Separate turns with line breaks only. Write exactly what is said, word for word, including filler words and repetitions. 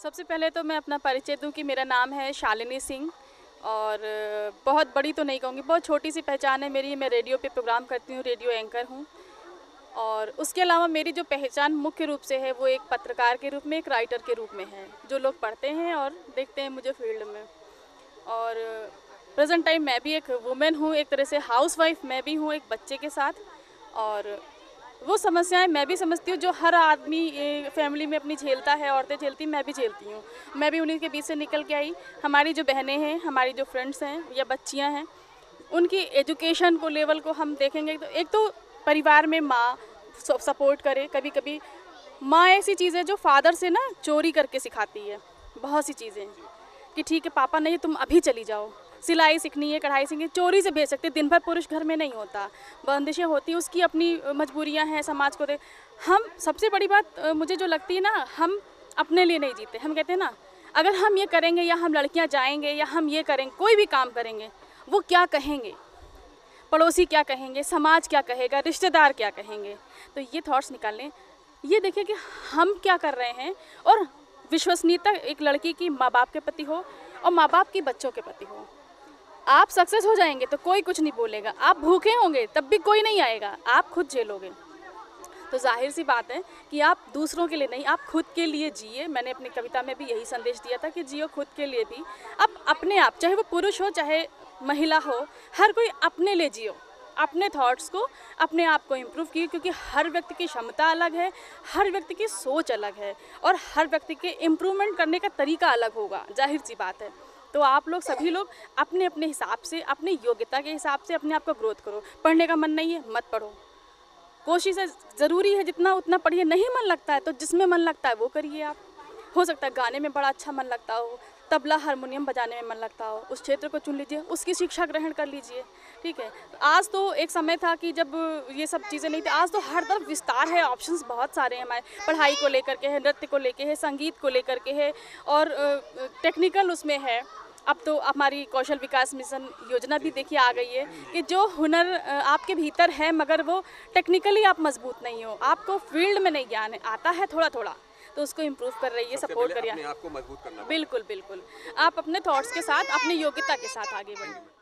सबसे पहले तो मैं अपना परिचय दूं कि मेरा नाम है शालिनी सिंह और बहुत बड़ी तो नहीं कहूँगी, बहुत छोटी सी पहचान है मेरी। मैं रेडियो पे प्रोग्राम करती हूँ, रेडियो एंकर हूँ। और उसके अलावा मेरी जो पहचान मुख्य रूप से है वो एक पत्रकार के रूप में, एक राइटर के रूप में है, जो लोग पढ़ते हैं और देखते हैं मुझे फील्ड में। और प्रेजेंट टाइम मैं भी एक वुमेन हूँ, एक तरह से हाउसवाइफ मैं भी हूँ एक बच्चे के साथ। और वो समस्याएं मैं भी समझती हूँ जो हर आदमी फैमिली में अपनी झेलता है, औरतें झेलती, मैं भी झेलती हूँ। मैं भी उन्हीं के बीच से निकल के आई। हमारी जो बहनें हैं, हमारी जो फ्रेंड्स हैं या बच्चियाँ हैं, उनकी एजुकेशन को लेवल को हम देखेंगे तो एक तो परिवार में माँ सपोर्ट करे। कभी कभी माँ ऐसी चीज़ है जो फादर से ना चोरी करके सिखाती है बहुत सी चीज़ें, कि ठीक है पापा नहीं तुम अभी चली जाओ, सिलाई सीखनी है, कढ़ाई सीखनी है, चोरी से भेज सकते। दिन भर पुरुष घर में नहीं होता, बंदिशें होती, उसकी अपनी मजबूरियां हैं, समाज को दे। हम सबसे बड़ी बात मुझे जो लगती है ना, हम अपने लिए नहीं जीते। हम कहते हैं ना, अगर हम ये करेंगे या हम लड़कियां जाएंगे या हम ये करेंगे, कोई भी काम करेंगे, वो क्या कहेंगे, पड़ोसी क्या कहेंगे, समाज क्या कहेगा, रिश्तेदार क्या कहेंगे। तो ये थॉट्स निकाल लें, ये देखिए कि हम क्या कर रहे हैं। और विश्वसनीयता एक लड़की की माँ बाप के प्रति हो और माँ बाप की बच्चों के प्रति हो। आप सक्सेस हो जाएंगे तो कोई कुछ नहीं बोलेगा, आप भूखे होंगे तब भी कोई नहीं आएगा, आप खुद झेलोगे। तो जाहिर सी बात है कि आप दूसरों के लिए नहीं, आप खुद के लिए जिए। मैंने अपनी कविता में भी यही संदेश दिया था कि जियो खुद के लिए भी। आप अपने आप, चाहे वो पुरुष हो चाहे महिला हो, हर कोई अपने लिए जियो, अपने थॉट्स को, अपने आप को इम्प्रूव किए, क्योंकि हर व्यक्ति की क्षमता अलग है, हर व्यक्ति की सोच अलग है और हर व्यक्ति के इम्प्रूवमेंट करने का तरीका अलग होगा, जाहिर सी बात है। तो आप लोग सभी लोग अपने अपने हिसाब से, अपने योग्यता के हिसाब से अपने आप को ग्रोथ करो। पढ़ने का मन नहीं है मत पढ़ो, कोशिश है, ज़रूरी है जितना उतना पढ़िए। नहीं मन लगता है तो जिसमें मन लगता है वो करिए। आप हो सकता है गाने में बड़ा अच्छा मन लगता हो, तबला हारमोनियम बजाने में मन लगता हो, उस क्षेत्र को चुन लीजिए, उसकी शिक्षा ग्रहण कर लीजिए। ठीक है, आज तो एक समय था कि जब ये सब चीज़ें नहीं थी, आज तो हर तरफ विस्तार है, ऑप्शंस बहुत सारे हैं हमारे। पढ़ाई को लेकर के है, नृत्य को लेकर है, संगीत को लेकर के है और टेक्निकल उसमें है। अब तो हमारी कौशल विकास मिशन योजना भी देखिए आ गई है कि जो हुनर आपके भीतर है मगर वो टेक्निकली आप मजबूत नहीं हो, आपको फील्ड में नहीं ज्ञान आता है थोड़ा थोड़ा, तो उसको इम्प्रूव कर रही है, सपोर्ट करिए,
अपने आप को मजबूत करना।
बिल्कुल बिल्कुल। आप अपने थॉट्स के साथ, अपनी योग्यता के साथ आगे बढ़िए।